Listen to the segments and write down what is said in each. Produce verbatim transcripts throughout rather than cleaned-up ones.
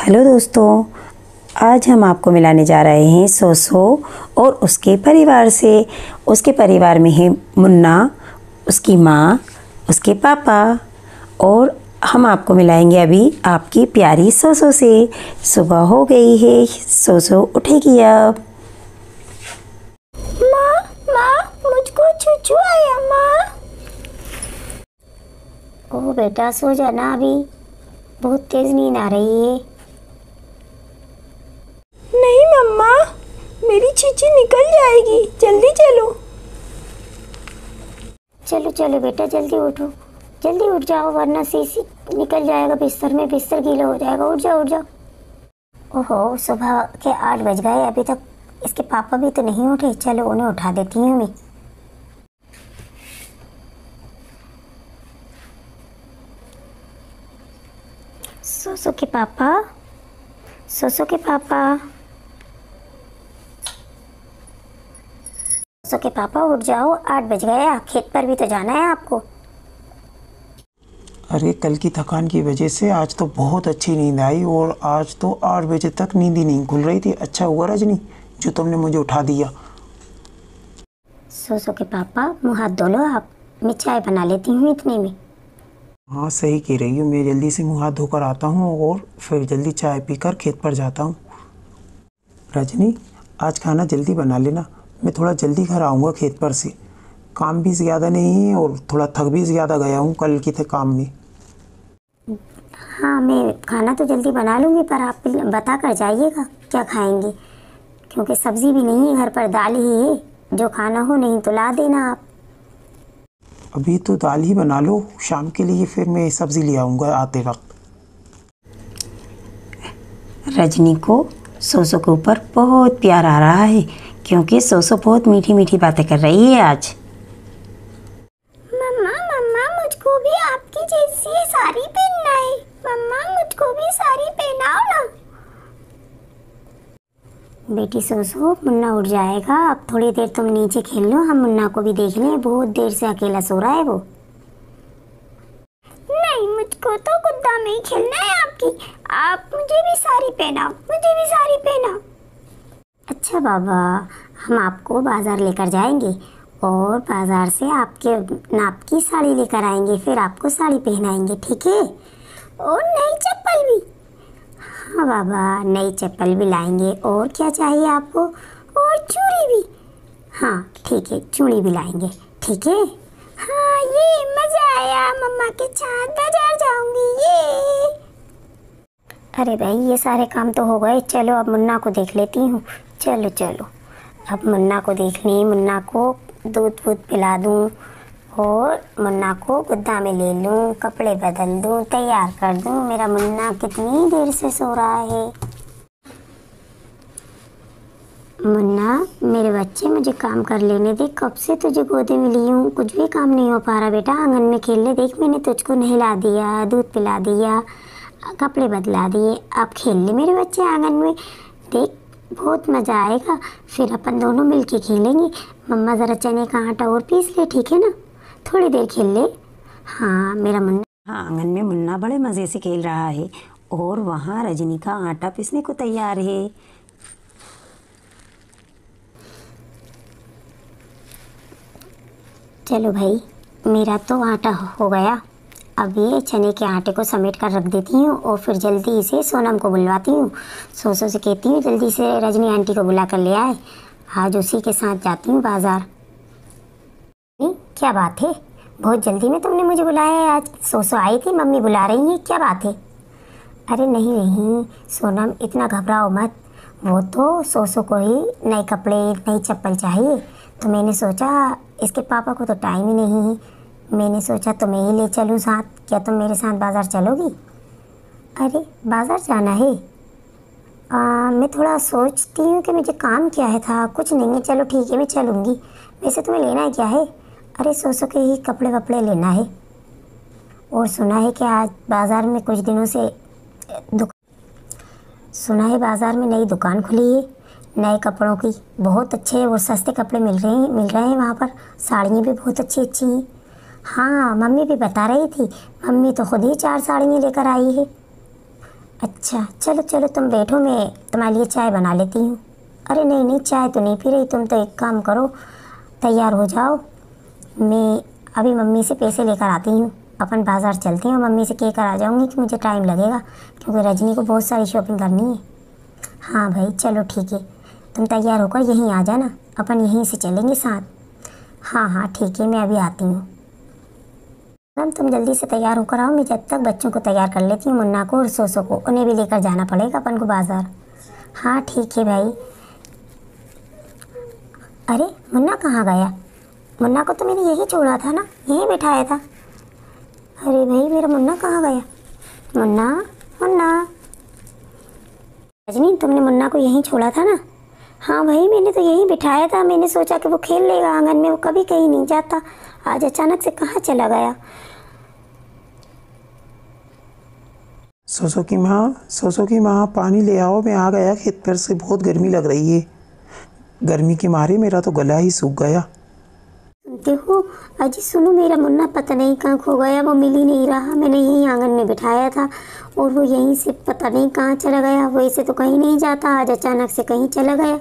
Hello दोस्तों, आज हम आपको मिलाने जा रहे हैं सोसो और उसके परिवार से। उसके परिवार में है मुन्ना, उसकी माँ, उसके पापा, और हम आपको मिलाएंगे अभी आपकी प्यारी सोसो से। सुबह हो गई है, सोसो उठेगी अब। माँ माँ मुझको चूचू आया माँ। ओ बेटा सो जाना, अभी बहुत तेज नींद आ रही है। नहीं मम्मा, मेरी चीची निकल जाएगी, जल्दी चलो। चलो चलो बेटा जल्दी उठो, जल्दी उठ जाओ वरना सीसी निकल जाएगा बिस्तर में, बिस्तर गीला हो जाएगा। उठ जाओ उठ जाओ। ओहो सुबह के आठ बज गए, अभी तक इसके पापा भी तो नहीं उठे। चलो उन्हें उठा देती हूँ मैं। सोसो के पापा, सोसो के पापा, सोसो के पापा उठ जाओ, आठ बज गए। खेत पर भी तो जाना है आपको। अरे कल की थकान की वजह से आज तो बहुत अच्छी नींद आई और आज तो आठ बजे तक नींद ही नहीं खुल रही थी। अच्छा हुआ रजनी जो तुमने मुझे उठा दिया। सोसो के पापा मुँह हाथ धो लो आप, मैं चाय बना लेती हूँ इतने में। हाँ सही कह रही हो, मैं जल्दी से मुँह हाथ धोकर आता हूँ और फिर जल्दी चाय पीकर खेत पर जाता हूँ। रजनी आज खाना जल्दी बना लेना, मैं थोड़ा जल्दी घर आऊँगा खेत पर से। काम भी ज़्यादा नहीं है और थोड़ा थक भी ज़्यादा गया हूँ कल के थे काम में। हाँ मैं खाना तो जल्दी बना लूँगी, पर आप बता कर जाइएगा क्या खाएंगे, क्योंकि सब्ज़ी भी नहीं है घर पर, दाल ही है। जो खाना हो नहीं तो ला देना आप। अभी तो दाल ही बना लो, शाम के लिए फिर मैं सब्ज़ी ले आऊँगा आते वक्त। रजनी को सोसो के ऊपर बहुत प्यार आ रहा है, क्योंकि सोसो बहुत मीठी मीठी बातें कर रही है आज। मम्मा मम्मा मुझको भी आपकी जैसी साड़ी पहनना है। मम्मा मुझको भी साड़ी पहनाओ ना। बेटी सोसो, मुन्ना उठ जाएगा, अब थोड़ी देर तुम नीचे खेल लो, हम मुन्ना को भी देख लें, बहुत देर से अकेला सो रहा है वो। नहीं मुझको तो गुद्दा में ही खेलना है आपकी। आप मुझे भी साड़ी पहनाओ, मुझे भी साड़ी पहनाओ। अच्छा बाबा, हम आपको बाजार लेकर जाएंगे और बाजार से आपके नाप की साड़ी लेकर आएंगे, फिर आपको साड़ी पहनाएंगे, ठीक है? और नई चप्पल भी। हाँ बाबा, नई चप्पल भी लाएंगे। और क्या चाहिए आपको? और चूड़ी भी। हाँ ठीक है, चूड़ी भी लाएंगे, ठीक है? हाँ ये मज़ा आया, मम्मा के साथ बाजार जाऊंगी ये। अरे भाई ये सारे काम तो हो गए, चलो अब मुन्ना को देख लेती हूँ। चलो चलो अब मुन्ना को देख लें, मुन्ना को दूध वूध पिला दूँ और मुन्ना को गुद्दा में ले लूँ, कपड़े बदल दूँ, तैयार कर दूँ। मेरा मुन्ना कितनी देर से सो रहा है। मुन्ना मेरे बच्चे, मुझे काम कर लेने दे, कब से तुझे गोदी में ली हूँ, कुछ भी काम नहीं हो पा रहा बेटा। आंगन में खेल ले, देख मैंने तुझको नहला दिया, दूध पिला दिया, कपड़े बदला दिए, अब खेल ले मेरे बच्चे आंगन में। देख बहुत मज़ा आएगा, फिर अपन दोनों मिलके खेलेंगे। मम्मा ज़रा चने का आटा और पीस ले, ठीक है ना? थोड़ी देर खेल ले। हाँ मेरा मुन्ना। हाँ, आंगन में मुन्ना बड़े मज़े से खेल रहा है और वहाँ रजनी का आटा पीसने को तैयार है। चलो भाई, मेरा तो आटा हो गया, अब ये चने के आटे को समेट कर रख देती हूँ और फिर जल्दी से सोनम को बुलवाती हूँ। सोसो से कहती हूँ जल्दी से रजनी आंटी को बुला कर ले आए, आज उसी के साथ जाती हूँ बाज़ार। क्या बात है, बहुत जल्दी में तुमने मुझे बुलाया है आज? सोसो आई थी, मम्मी बुला रही हैं, क्या बात है? अरे नहीं नहीं सोनम, इतना घबराओ मत, वो तो सोसो को ही नए कपड़े नई चप्पल चाहिए, तो मैंने सोचा इसके पापा को तो टाइम ही नहीं है, मैंने सोचा तुम्हें ही ले चलूँ साथ। क्या तुम मेरे साथ बाज़ार चलोगी? अरे बाज़ार जाना है? आ, मैं थोड़ा सोचती हूँ कि मुझे काम क्या है था, कुछ नहीं है, चलो ठीक है मैं चलूँगी। वैसे तुम्हें लेना है क्या है? अरे सोसो के ही कपड़े वपड़े लेना है, और सुना है कि आज बाज़ार में कुछ दिनों से दुक सुना है बाज़ार में नई दुकान खुली है नए कपड़ों की, बहुत अच्छे और सस्ते कपड़े मिल रहे हैं मिल रहे हैं वहाँ पर, साड़ियाँ भी बहुत अच्छी अच्छी हैं। हाँ मम्मी भी बता रही थी, मम्मी तो खुद ही चार साड़ियाँ लेकर आई है। अच्छा चलो चलो तुम बैठो, मैं तुम्हारे लिए चाय बना लेती हूँ। अरे नहीं नहीं, चाय तो नहीं पी रही, तुम तो एक काम करो, तैयार हो जाओ, मैं अभी मम्मी से पैसे लेकर आती हूँ, अपन बाज़ार चलते हैं, मम्मी से कह कर आ जाऊँगी कि मुझे टाइम लगेगा क्योंकि रजनी को बहुत सारी शॉपिंग करनी है। हाँ भाई चलो ठीक है, तुम तैयार होकर यहीं आ जाना, अपन यहीं से चलेंगे साथ। हाँ हाँ ठीक है, मैं अभी आती हूँ। मैम तुम जल्दी से तैयार होकर आओ, मैं जब तक बच्चों को तैयार कर लेती हूँ, मुन्ना को और सोसो को, उन्हें भी लेकर जाना पड़ेगा अपन को बाज़ार। हाँ ठीक है भाई। अरे मुन्ना कहाँ गया? मुन्ना को तो मैंने यही छोड़ा था ना, यहीं बिठाया था। अरे भाई मेरा मुन्ना कहाँ गया? मुन्ना मुन्ना। रजनी तुमने मुन्ना को यहीं छोड़ा था ना? हाँ भाई मैंने तो यहीं बिठाया था, मैंने सोचा कि वो खेल लेगा आंगन में, वो कभी कहीं नहीं जाता, आज अचानक से कहाँ चला गया। सोसो की माँ, सोसो की माँ पानी ले आओ, मैं आ गया खेत पर से, बहुत गर्मी लग रही है, गर्मी के मारे मेरा तो गला ही सूख गया। देखो अजी सुनो, मेरा मुन्ना पता नहीं कहाँ खो गया, वो मिल ही नहीं रहा, मैंने यहीं आंगन में बिठाया था और वो यहीं से पता नहीं कहाँ चला गया, वैसे तो कहीं नहीं जाता, आज अचानक से कहीं चला गया।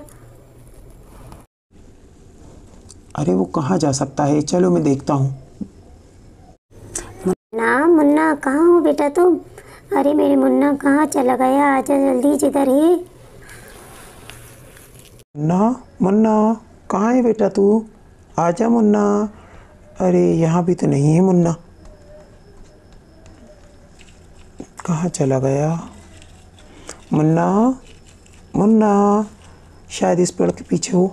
अरे वो कहाँ जा सकता है, चलो मैं देखता हूँ। मुन्ना मुन्ना कहाँ हो बेटा तुम? अरे मेरे मुन्ना कहाँ चला गया, आजा जल्दी, जिधर है। मुन्ना मुन्ना कहाँ है बेटा तू, आजा मुन्ना। अरे यहाँ भी तो नहीं है मुन्ना, कहाँ चला गया मुन्ना? मुन्ना शायद इस पेड़ के पीछे हो,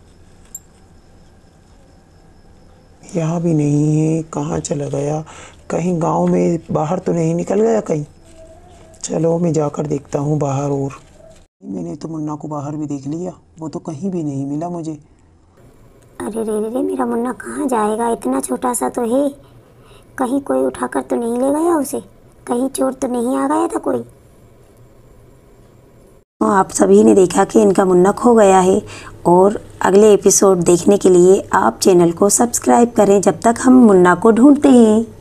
यहाँ भी नहीं है, कहाँ चला गया? कहीं गांव में बाहर तो नहीं निकल गया कहीं? चलो मैं जाकर देखता हूँ बाहर। और मैंने तो मुन्ना को बाहर भी देख लिया, वो तो कहीं भी नहीं मिला मुझे। अरे रे रे रे, मेरा मुन्ना कहाँ जाएगा, इतना छोटा सा तो है, कहीं कोई उठाकर तो नहीं ले गया उसे, कहीं चोर तो नहीं आ गया था कोई। तो आप सभी ने देखा कि इनका मुन्ना खो गया है, और अगले एपिसोड देखने के लिए आप चैनल को सब्सक्राइब करें जब तक हम मुन्ना को ढूंढते हैं।